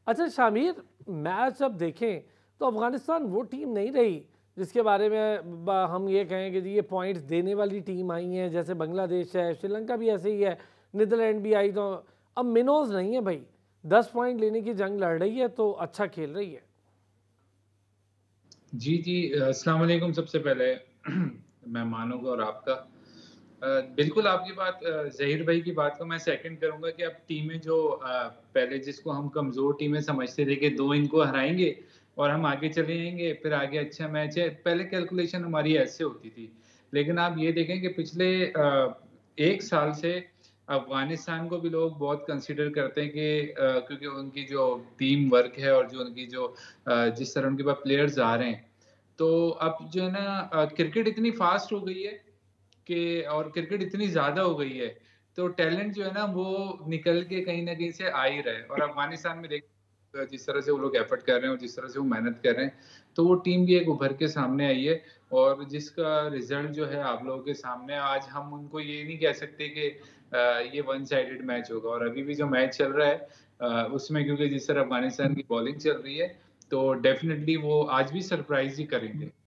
अच्छा शामिर, मैच अब देखें तो अफगानिस्तान वो टीम नहीं रही जिसके बारे में हम ये कहें कि जी ये पॉइंट्स देने वाली टीम आई है, जैसे बांग्लादेश है, श्रीलंका भी ऐसे ही है, नीदरलैंड भी आई। तो अब मिनोज नहीं है भाई, 10 पॉइंट लेने की जंग लड़ रही है तो अच्छा खेल रही है। जी, जी। अस्सलाम वालेकुम सबसे पहले मेहमानों को और आपका। बिल्कुल आपकी बात ज़हीर भाई की बात को मैं सेकंड करूँगा कि अब टीमें जो पहले जिसको हम कमज़ोर टीमें समझते थे कि 2 इनको हराएँगे और हम आगे चले जाएँगे, फिर आगे अच्छा मैच है, पहले कैलकुलेशन हमारी ऐसे होती थी। लेकिन आप ये देखें कि पिछले 1 साल से अफ़गानिस्तान को भी लोग बहुत कंसीडर करते हैं कि क्योंकि उनकी जो टीम वर्क है और जो उनकी जो जिस तरह उनके पास प्लेयर्स आ रहे हैं, तो अब जो है ना क्रिकेट इतनी फ़ास्ट हो गई है कि और क्रिकेट इतनी ज़्यादा हो गई है, तो टैलेंट जो है ना वो निकल के कहीं न कहीं से आ ही रहा है और अफ़गानिस्तान में जिस तरह से वो लोग एफ़र्ट कर रहे हैं और जिस तरह से वो मेहनत कर रहे हैं, तो वो टीम भी एक उभर के सामने आई है और जिसका रिज़ल्ट जो है आप लोगों के सामने है। आज हम उनको ये नहीं कह सकते कि ये वन साइडेड मैच होगा और अभी भी जो मैच चल रहा है उसमें क्योंकि जिस तरह अफ़गानिस्तान की बॉलिंग चल रही है, तो डेफ़िनिटली वो आज भी सरप्राइज़ ही करेंगे।